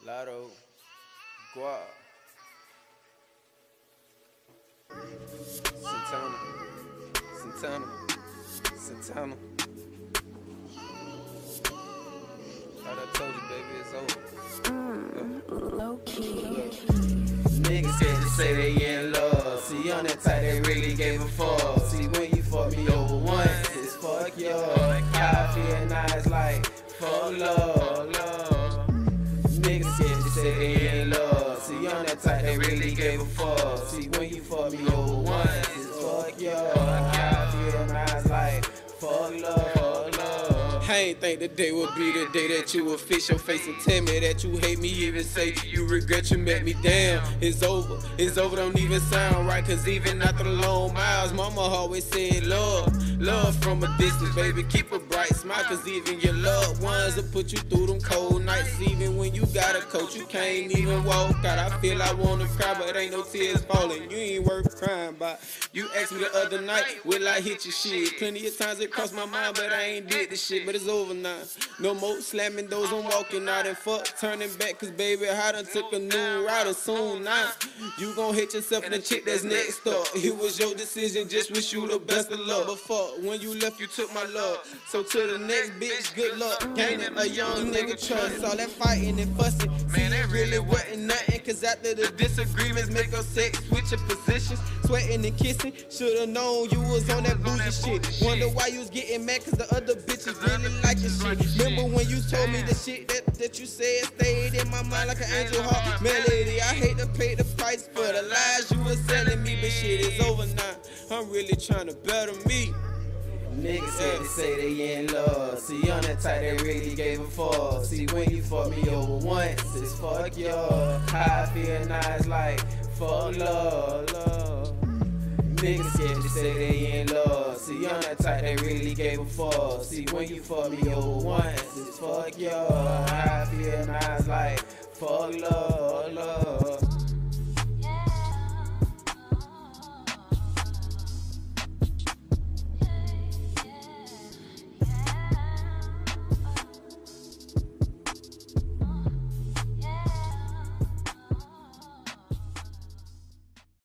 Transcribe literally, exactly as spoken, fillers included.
Lotto, Guap, Santana, Santana, Santana. Thought I told you, baby, it's over. Mm, low key. Niggas scared to say they in love. See, on that tight, they really gave a fuck. See, when you fuck me over once, it's fuck you. How I feel now, it's like fuck love, love. Niggas scared to say they in love. See, on that tight, they really gave a fuck. See, when you fuck me over once, it's fuck you. How I feel now, it's like fuck love, fuck love. I ain't think the day would be the day that you would fix your face and tell me that you hate me, even say you regret you met me. Damn, it's over, it's over, don't even sound right. Cause even after the long miles, mama always said love, love from a distance, baby, keep a bright smile. Cause even your loved ones will put you through them cold nights. Even when you got a coach, you can't even walk out. I feel I wanna cry, but ain't no tears falling. You ain't worth crying by. You asked me the other night, will I hit your shit? Plenty of times it crossed my mind, but I ain't did this shit. But it's over now. No more slamming doors, I'm walking out and fuck turning back. Cause baby, I done took a new route and soon now you gon' hit yourself in the chick that's next up. It was your decision, just wish you the best of luck. But fuck, when you left, you took my love. So to the next bitch, good luck. Gaining a young nigga trust. All that fighting and fussing, man, it really wasn't nothing. Cause after the disagreements, make us sex, switch your positions. Sweating and kissing, should've known you was on that bougie shit. Wonder why you was getting mad cause the other bitches really like your shit. Remember when you told me the shit that, that you said stayed in my mind like an angel heart melody. I hate to pay the price for the lies you was selling me, but shit is over now. I'm really trying to better me. Niggas said they say they in love. See, on that tight, they really gave a fuck. See, when you fuck me over once, it's fuck you. How I feel now, it's like fuck love, love. Niggas scared to say they in love. See, on that tight, they really gave a fuck. See, when you fuck me over once, it's fuck you. How I feel now, it's like fuck love, love.